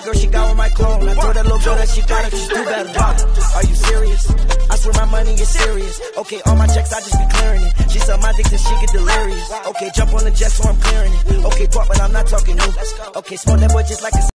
girl, she got with my clone. I told that little girl that she got it, she do better. Are you serious? I swear my money is serious. Okay, all my checks, I just be clearing it. She suck my dick till she get delirious. Okay, jump on the jet so I'm clearing it. Okay, talk, but I'm not talking new. Okay, smoke that boy just like a